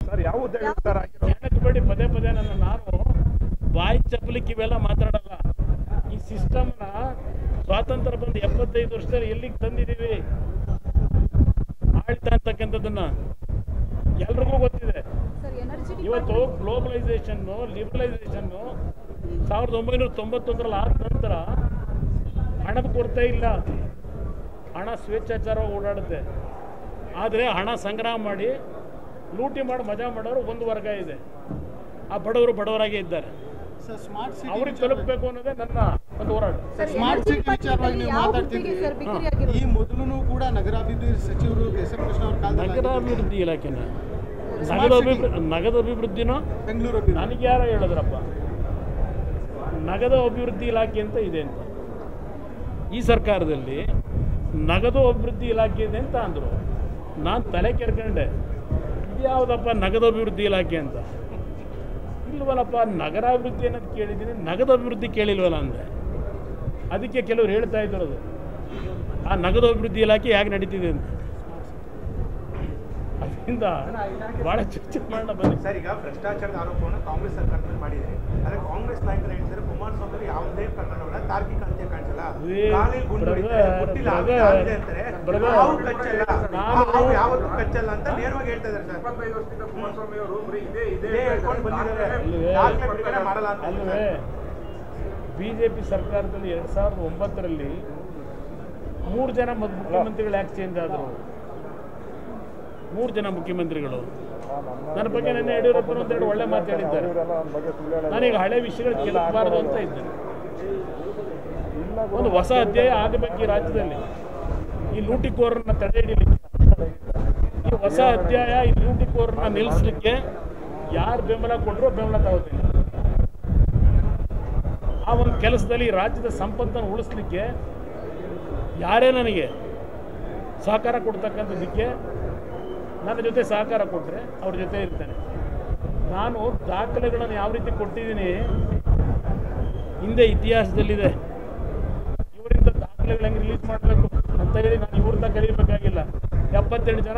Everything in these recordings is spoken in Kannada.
ಸರ್ ಯಾವ ಹುದ್ದೆಗಳು ಸರ್ ಬೇಡಿ ಪದೇ ಪದೇ ನಾನು ಬಾಯಿ ಚಪ್ಪಲಿಕ್ಕೆ ಇವೆಲ್ಲ ಮಾತಾಡಲ್ಲ. ಈ ಸಿಸ್ಟಮ್ನ ಸ್ವಾತಂತ್ರ್ಯ ಬಂದು 75 ವರ್ಷದಲ್ಲಿ ಎಲ್ಲಿಗೆ ತಂದಿದ್ದೀವಿ ಆಳ್ತಾ ಅಂತಕ್ಕಂಥದ್ದನ್ನ ಎಲ್ರಿಗೂ ಗೊತ್ತಿದೆ. ಇವತ್ತು ಗ್ಲೋಬಲೈಸೇಷನ್ನು ಲಿಬರಲೈಸೇಷನ್ನು 1991 ಆದ ನಂತರ ಹಣದ ಕೊರತೆ ಇಲ್ಲ, ಹಣ ಸ್ವೇಚ್ಛಾಚಾರವಾಗಿ ಓಡಾಡುತ್ತೆ. ಆದರೆ ಹಣ ಸಂಗ್ರಹ ಮಾಡಿ ಲೂಟಿ ಮಾಡಿ ಮಜಾ ಮಾಡೋರು ಒಂದು ವರ್ಗ ಇದೆ, ಆ ಬಡವರು ಬಡವರಾಗೇ ಇದ್ದಾರೆ. ಅವ್ರಿಗೆ ತಲುಪಬೇಕು ಅನ್ನೋದೇ ನನ್ನ ಒಂದು ಹೋರಾಟ. ಸ್ಮಾರ್ಟ್ ಸಿಟಿ ವಿಚಾರವಾಗಿ ನೀವು ಮಾತಾಡ್ತಿದ್ರಿ. ಈ ಮೊದಲು ಕೂಡ ನಗರಾಭಿವೃದ್ಧಿ ಸಚಿವರು ಎಸ್.ಎಂ. ಕೃಷ್ಣ ಅವರ ಕಾಲದಲ್ಲಿ ನಗರಾಭಿವೃದ್ಧಿ ಇಲಾಖೆನ ನಗದ ಅಭಿವೃದ್ಧಿನೋ ಬೆಂಗಳೂರು ನನಗೆ ಯಾರೋ ಹೇಳಿದ್ರಪ್ಪ, ನಗದು ಅಭಿವೃದ್ಧಿ ಇಲಾಖೆ ಅಂತ ಇದೆ ಅಂತ. ಈ ಸರ್ಕಾರದಲ್ಲಿ ನಗದು ಅಭಿವೃದ್ಧಿ ಇಲಾಖೆ ಇದೆ ಅಂತ ಅಂದರು. ನಾನು ತಲೆ ಕೆರ್ಕೊಂಡೆ, ಇದ್ಯಾವುದಪ್ಪ ನಗದು ಅಭಿವೃದ್ಧಿ ಇಲಾಖೆ ಅಂತ. ಇಲ್ವಲ್ಲಪ್ಪ, ನಗರಾಭಿವೃದ್ಧಿ ಅನ್ನೋದು ಕೇಳಿದ್ದೀನಿ, ನಗದು ಅಭಿವೃದ್ಧಿ ಕೇಳಿಲ್ವಲ್ಲ ಅಂದೆ. ಅದಕ್ಕೆ ಕೆಲವರು ಹೇಳ್ತಾ ಇದ್ದರು ಆ ನಗದು ಅಭಿವೃದ್ಧಿ ಇಲಾಖೆ ಹೇಗೆ ನಡೀತಿದೆ ಅಂತ. ಅದರಿಂದ ಭಾಳ ಚರ್ಚೆ ಮಾಡೋಣ ಬನ್ನಿ. ಸರ್, ಈಗ ಭ್ರಷ್ಟಾಚಾರದ ಆರೋಪವನ್ನು ಕಾಂಗ್ರೆಸ್ ಸರ್ಕಾರ ಮಾಡಿದೆ. ಆದರೆ ಕಾಂಗ್ರೆಸ್ ನಾಯಕರು ಹೇಳ್ತಾರೆ ಕುಮಾರಸ್ವಾಮಿ ಯಾವುದೇ ಪ್ರಕರಣವನ್ನ ತಾರ್ಕಿಕ ಅಂತ್ಯ ಕಾಣಿಸಲ್ಲ, ಯಾವತ್ತೂ ಕಚ್ಚಲ್ಲ ಅಂತ ನೇರವಾಗಿ ಹೇಳ್ತಾ ಇದ್ದಾರೆ ಸರ್. 25 ವರ್ಷದಿಂದ ಕುಮಾರಸ್ವಾಮಿ ಅವರು ಮಾಡಲ್ಲ ಅಂತ. ಅಲ್ವೇ, ಬಿಜೆಪಿ ಸರ್ಕಾರದಲ್ಲಿ 2009ರಲ್ಲಿ 3 ಜನ ಮುಖ್ಯಮಂತ್ರಿಗಳು ಯಾಕೆ ಚೇಂಜ್ ಆದರು? 3 ಜನ ಮುಖ್ಯಮಂತ್ರಿಗಳು ನನ್ನ ಬಗ್ಗೆ ನೆನ್ನೆ ಯಡಿಯೂರಪ್ಪನ ಒಂದೆರಡು ಒಳ್ಳೆ ಮಾತು ಹೇಳಿದ್ದಾರೆ. ನಾನೀಗ ಹಳೆ ವಿಷಯಗಳು ಕೆಲಸಬಾರದು ಅಂತ ಇದ್ದೇನೆ. ಒಂದು ಹೊಸ ಅಧ್ಯಾಯ ಆಗಬೇಕು ಈ ರಾಜ್ಯದಲ್ಲಿ. ಈ ಲೂಟಿಕೋರನ್ನ ತಡೆ ಹಿಡಿಯಲಿಕ್ಕೆ, ಈ ಹೊಸ ಅಧ್ಯಾಯ, ಈ ಲೂಟಿಕೋರನ್ನ ನಿಲ್ಲಿಸಲಿಕ್ಕೆ ಯಾರು ಬೆಂಬಲ ಕೊಟ್ಟರು ಬೆಂಬಲ ತಗೋತೀನಿ. ಆ ಒಂದು ಕೆಲಸದಲ್ಲಿ ರಾಜ್ಯದ ಸಂಪತ್ತನ್ನು ಉಳಿಸ್ಲಿಕ್ಕೆ ಯಾರೇ ನನಗೆ ಸಹಕಾರ ಕೊಡ್ತಕ್ಕಂಥದ್ದಕ್ಕೆ ನನ್ನ ಜೊತೆ ಸಹಕಾರ ಕೊಟ್ಟರೆ ಅವ್ರ ಜೊತೆ ಇರ್ತೇನೆ. ನಾನು ದಾಖಲೆಗಳನ್ನು ಯಾವ ರೀತಿ ಕೊಟ್ಟಿದ್ದೀನಿ ಹಿಂದೆ ಇತಿಹಾಸದಲ್ಲಿದೆ. ಇವರಿಂದ ದಾಖಲೆಗಳು ಹೆಂಗೆ ರಿಲೀಸ್ ಮಾಡಬೇಕು ಅಂತ ಹೇಳಿ ನಾನು ಇವ್ರನ್ನ ಕರೀಬೇಕಾಗಿಲ್ಲ. 78 ಜನ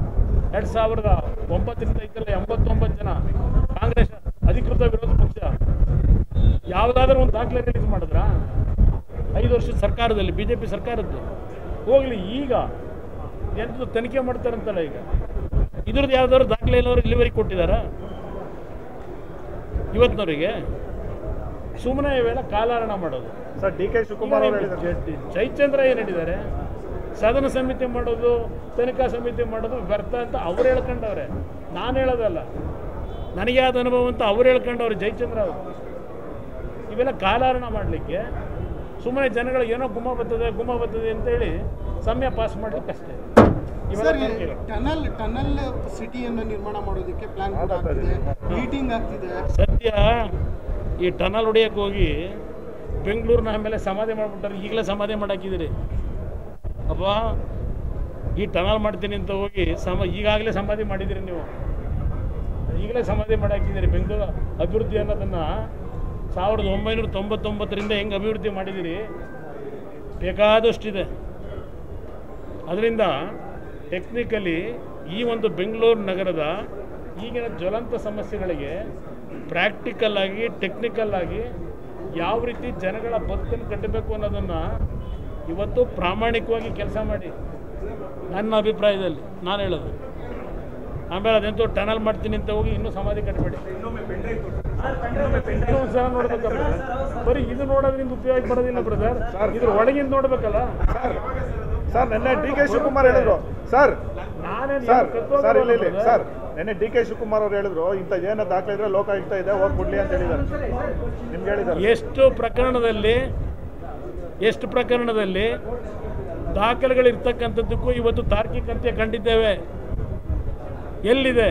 2009ರಿಂದ ಇದ್ದಲ್ಲ 89 ಜನ ಕಾಂಗ್ರೆಸ್ ಅಧಿಕೃತ ವಿರೋಧ ಪಕ್ಷ ಯಾವುದಾದ್ರೂ ಒಂದು ದಾಖಲೆ ರಿಲೀಸ್ ಮಾಡಿದ್ರಾ? 5 ವರ್ಷದ ಸರ್ಕಾರದಲ್ಲಿ, ಬಿಜೆಪಿ ಸರ್ಕಾರದ್ದು ಹೋಗಲಿ. ಈಗ ಎಂಥದ್ದು ತನಿಖೆ ಮಾಡ್ತಾರಂತಲ್ಲ, ಈಗ ಇದ್ರದ್ದು ಯಾವ್ದಾದ್ರು ದಾಖಲೆ ಎಲ್ಲವರು ಇಲ್ಲಿವರೆಗೆ ಕೊಟ್ಟಿದ್ದಾರಾ? ಇವತ್ತಿನವರಿಗೆ ಸುಮ್ಮನೆ ಇವೆಲ್ಲ ಕಾಲಹರಣ ಮಾಡೋದು. ಸರ್, ಡಿ.ಕೆ. ಶಿವಕುಮಾರ್ ಅವರು ಹೇಳಿದ್ದಾರೆ, ಜಯಚಂದ್ರ ಏನು ಹೇಳಿದ್ದಾರೆ, ಸದನ ಸಮಿತಿ ಮಾಡೋದು, ತನಿಖಾ ಸಮಿತಿ ಮಾಡೋದು ವ್ಯರ್ಥ ಅಂತ ಅವ್ರು ಹೇಳ್ಕೊಂಡವ್ರೆ. ನಾನು ಹೇಳೋದಲ್ಲ, ನನಗೆ ಆದ ಅನುಭವ ಅಂತ ಅವ್ರು ಹೇಳ್ಕೊಂಡವ್ರೆ ಜಯಚಂದ್ರ ಅವರು. ಇವೆಲ್ಲ ಕಾಲಹರಣ ಮಾಡಲಿಕ್ಕೆ ಸುಮ್ಮನೆ ಜನಗಳಿಗೆ ಏನೋ ಗುಮ್ಮ ಬರ್ತದೆ ಅಂತೇಳಿ ಸಮಯ ಪಾಸ್ ಮಾಡಲಿಕ್ಕೆ ಅಷ್ಟೇ. ಟನಲ್ ಸಿಟಿಯನ್ನು ನಿರ್ಮಾಣ ಮಾಡೋದಕ್ಕೆ ಪ್ಲಾನ್ ಕೂಡ ಆಗ್ತಿದೆ, ಮೀಟಿಂಗ್ ಆಗ್ತಿದೆ. ಸದ್ಯ ಈ ಟನಲ್ ಹೊಡಿಯಕ್ಕೆ ಹೋಗಿ ಬೆಂಗಳೂರಿನ ಆಮೇಲೆ ಸಮಾಧಿ ಮಾಡಿಬಿಟ್ಟಾರೆ. ಈಗಲೇ ಸಮಾಧಿ ಮಾಡಾಕಿದ್ದೀರಿ ಅಪ್ಪ. ಈ ಟನಲ್ ಮಾಡ್ತೀನಿ ಅಂತ ಹೋಗಿ ಈಗಾಗಲೇ ಸಮಾಧಿ ಮಾಡಿದ್ದೀರಿ ನೀವು. ಈಗಲೇ ಸಮಾಧಿ ಮಾಡಾಕಿದ್ದೀರಿ. ಬೆಂಗಳೂರು ಅಭಿವೃದ್ಧಿ ಅನ್ನೋದನ್ನು 1999ರಿಂದ ಹೆಂಗೆ ಅಭಿವೃದ್ಧಿ ಮಾಡಿದ್ದೀರಿ ಬೇಕಾದಷ್ಟಿದೆ. ಅದರಿಂದ ಟೆಕ್ನಿಕಲಿ ಈ ಒಂದು ಬೆಂಗಳೂರು ನಗರದ ಈಗಿನ ಜ್ವಲಂತ ಸಮಸ್ಯೆಗಳಿಗೆ ಪ್ರಾಕ್ಟಿಕಲ್ ಆಗಿ, ಟೆಕ್ನಿಕಲ್ ಆಗಿ ಯಾವ ರೀತಿ ಜನಗಳ ಬದುಕನ್ನು ಕಟ್ಟಬೇಕು ಅನ್ನೋದನ್ನು ಇವತ್ತು ಪ್ರಾಮಾಣಿಕವಾಗಿ ಕೆಲಸ ಮಾಡಿ, ನನ್ನ ಅಭಿಪ್ರಾಯದಲ್ಲಿ ನಾನು ಹೇಳೋದು. ಆಮೇಲೆ ಅದೆಂತೂ ಟನಲ್ ಮಾಡ್ತೀನಿ ಅಂತ ಹೋಗಿ ಇನ್ನೂ ಸಮಾಧಿ ಕಟ್ಟಬೇಡಿ. ಇನ್ನೊಂದು ಸಲ ನೋಡ್ಬೇಕಲ್ಲ, ಬರೀ ಇದು ನೋಡೋದ್ರಿಂದ ಉಪಯೋಗ ಬರೋದಿಲ್ಲ ಬ್ರದರ್, ಇದ್ರ ಒಳಗಿಂದ ನೋಡ್ಬೇಕಲ್ಲ. ಸರ್, ನಿನ್ನೆ ಡಿ.ಕೆ. ಶಿವಕುಮಾರ್ ಹೇಳಿದ್ರು ಸರ್, ನಿನ್ನೆ ಡಿ.ಕೆ. ಶಿವಕುಮಾರ್ ಅವರು ಹೇಳಿದ್ರು, ಇಂಥ ಏನೋ ದಾಖಲೆ ಇದ್ರೆ ಲೋಕಾಯುಕ್ತ ಇದೆ ಹೋಗಿ ಕೊಡ್ಲಿ ಅಂತ ಹೇಳಿದ್ದಾರೆ. ನಿಮ್ಗೆ ಹೇಳಿದ್ದಾರೆ. ಎಷ್ಟು ಪ್ರಕರಣದಲ್ಲಿ ದಾಖಲೆಗಳಿರ್ತಕ್ಕಂಥದ್ದಕ್ಕೂ ಇವತ್ತು ತಾರ್ಕಿಕ ಅಂತ್ಯ ಕಂಡಿದ್ದೇವೆ. ಎಲ್ಲಿದೆ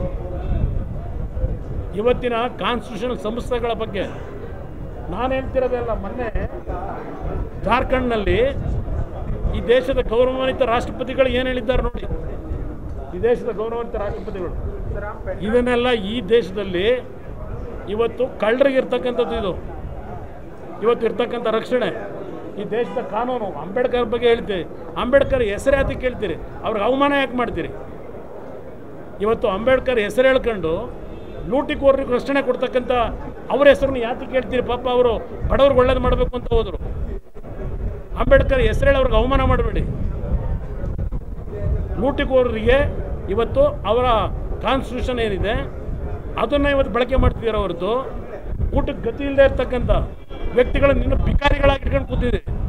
ಇವತ್ತಿನ ಕಾನ್ಸ್ಟಿಟ್ಯೂಷನಲ್ ಸಂಸ್ಥೆಗಳ ಬಗ್ಗೆ ನಾನು ಹೇಳ್ತಿರೋದಲ್ಲ. ಮೊನ್ನೆ ಜಾರ್ಖಂಡ್ನಲ್ಲಿ ಈ ದೇಶದ ಗೌರವಾನ್ವಿತ ರಾಷ್ಟ್ರಪತಿಗಳು ಏನು ಹೇಳಿದ್ದಾರೆ ನೋಡಿ. ಈ ದೇಶದ ಗೌರವಾನ್ವಿತ ರಾಷ್ಟ್ರಪತಿಗಳು ಇದನ್ನೆಲ್ಲ ಈ ದೇಶದಲ್ಲಿ ಇವತ್ತು ಕಳ್ಳರಿಗಿರ್ತಕ್ಕಂಥದ್ದು, ಇದು ಇವತ್ತು ಇರ್ತಕ್ಕಂಥ ರಕ್ಷಣೆ, ಈ ದೇಶದ ಕಾನೂನು. ಅಂಬೇಡ್ಕರ್ ಬಗ್ಗೆ ಹೇಳ್ತೀರಿ, ಅಂಬೇಡ್ಕರ್ ಹೆಸರು ಯಾತಕ್ಕೆ ಕೇಳ್ತೀರಿ? ಅವ್ರಿಗೆ ಅವಮಾನ ಯಾಕೆ ಮಾಡ್ತೀರಿ? ಇವತ್ತು ಅಂಬೇಡ್ಕರ್ ಹೆಸರು ಹೇಳ್ಕೊಂಡು ಲೂಟಿಕೋರರಿಗೆ ರಕ್ಷಣೆ ಕೊಡ್ತಕ್ಕಂಥ ಅವ್ರ ಹೆಸರನ್ನು ಯಾಕೆ ಕೇಳ್ತೀರಿ? ಪಾಪ ಅವರು ಬಡವ್ರಿಗೆ ಒಳ್ಳೇದು ಮಾಡಬೇಕು ಅಂತ ಹೋದರು. ಅಂಬೇಡ್ಕರ್ ಹೆಸರು ಹೇಳಿ ಅವ್ರಿಗೆ ಅವಮಾನ ಮಾಡಬೇಡಿ. ಲೂಟಿಕೋರರಿಗೆ ಇವತ್ತು ಅವರ ಕಾನ್ಸ್ಟಿಟ್ಯೂಷನ್ ಏನಿದೆ ಅದನ್ನು ಇವತ್ತು ಬಳಕೆ ಮಾಡ್ತಿದ್ದಾರೆ ಹೊರತು ಊಟಕ್ಕೆ ಗತಿ ಇಲ್ಲದೆ ಇರ್ತಕ್ಕಂಥ ವ್ಯಕ್ತಿಗಳನ್ನು ಇನ್ನು ಭಿಕಾರಿಗಳಾಗಿ ಇಟ್ಕೊಂಡು ಕೂತಿದೆ.